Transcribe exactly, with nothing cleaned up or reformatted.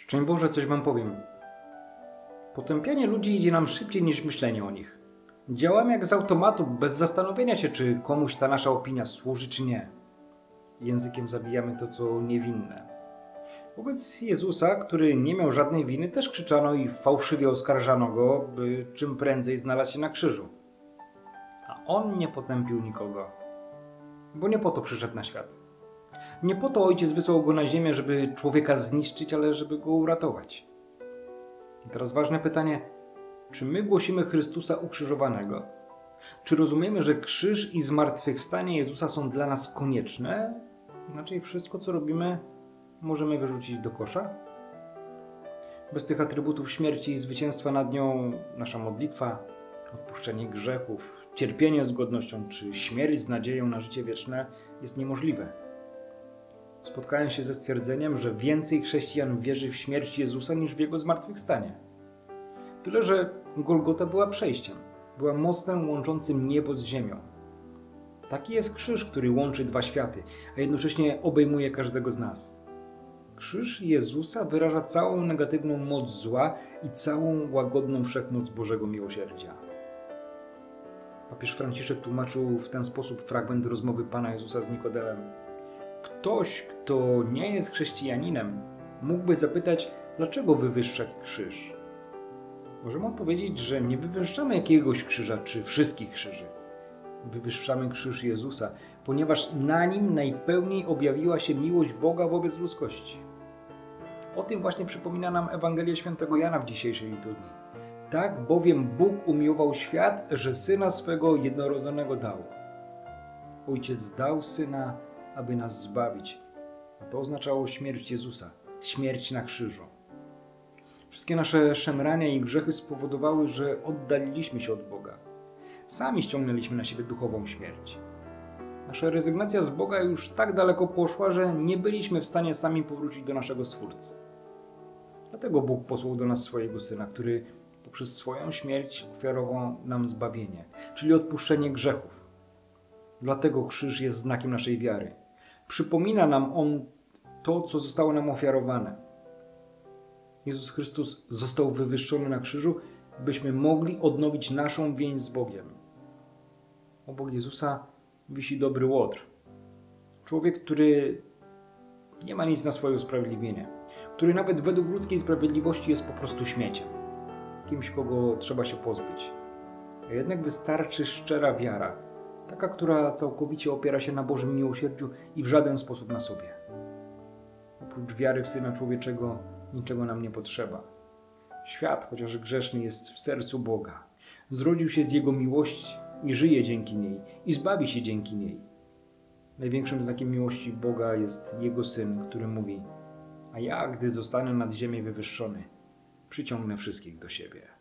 Szczęść Boże, coś wam powiem. Potępianie ludzi idzie nam szybciej niż myślenie o nich. Działamy jak z automatu, bez zastanowienia się, czy komuś ta nasza opinia służy, czy nie. Językiem zabijamy to, co niewinne. Wobec Jezusa, który nie miał żadnej winy, też krzyczano i fałszywie oskarżano go, by czym prędzej znalazł się na krzyżu. A On nie potępił nikogo, bo nie po to przyszedł na świat. Nie po to Ojciec wysłał Go na ziemię, żeby człowieka zniszczyć, ale żeby go uratować. I teraz ważne pytanie, czy my głosimy Chrystusa ukrzyżowanego? Czy rozumiemy, że krzyż i zmartwychwstanie Jezusa są dla nas konieczne? Inaczej wszystko, co robimy, możemy wyrzucić do kosza? Bez tych atrybutów śmierci i zwycięstwa nad nią nasza modlitwa, odpuszczenie grzechów, cierpienie z godnością czy śmierć z nadzieją na życie wieczne jest niemożliwe. Spotkałem się ze stwierdzeniem, że więcej chrześcijan wierzy w śmierć Jezusa niż w Jego zmartwychwstanie. Tyle, że Golgota była przejściem, była mostem łączącym niebo z ziemią. Taki jest krzyż, który łączy dwa światy, a jednocześnie obejmuje każdego z nas. Krzyż Jezusa wyraża całą negatywną moc zła i całą łagodną wszechmoc Bożego miłosierdzia. Papież Franciszek tłumaczył w ten sposób fragment rozmowy Pana Jezusa z Nikodemem. Ktoś, kto nie jest chrześcijaninem, mógłby zapytać, dlaczego wywyższać krzyż? Możemy odpowiedzieć, że nie wywyższamy jakiegoś krzyża czy wszystkich krzyży. Wywyższamy krzyż Jezusa, ponieważ na nim najpełniej objawiła się miłość Boga wobec ludzkości. O tym właśnie przypomina nam Ewangelia Świętego Jana w dzisiejszej liturgii. Tak bowiem Bóg umiłował świat, że Syna swego jednorodzonego dał. Ojciec dał Syna, aby nas zbawić. A to oznaczało śmierć Jezusa, śmierć na krzyżu. Wszystkie nasze szemrania i grzechy spowodowały, że oddaliliśmy się od Boga. Sami ściągnęliśmy na siebie duchową śmierć. Nasza rezygnacja z Boga już tak daleko poszła, że nie byliśmy w stanie sami powrócić do naszego Stwórcy. Dlatego Bóg posłał do nas swojego Syna, który poprzez swoją śmierć ofiarował nam zbawienie, czyli odpuszczenie grzechów. Dlatego krzyż jest znakiem naszej wiary. Przypomina nam on to, co zostało nam ofiarowane. Jezus Chrystus został wywyższony na krzyżu, byśmy mogli odnowić naszą więź z Bogiem. Obok Jezusa wisi dobry łotr. Człowiek, który nie ma nic na swoje usprawiedliwienie, który nawet według ludzkiej sprawiedliwości jest po prostu śmieciem. Kimś, kogo trzeba się pozbyć. A jednak wystarczy szczera wiara, taka, która całkowicie opiera się na Bożym miłosierdziu i w żaden sposób na sobie. Oprócz wiary w Syna Człowieczego niczego nam nie potrzeba. Świat, chociaż grzeszny, jest w sercu Boga. Zrodził się z Jego miłości i żyje dzięki niej i zbawi się dzięki niej. Największym znakiem miłości Boga jest Jego Syn, który mówi: a ja, gdy zostanę nad ziemię wywyższony, przyciągnę wszystkich do siebie.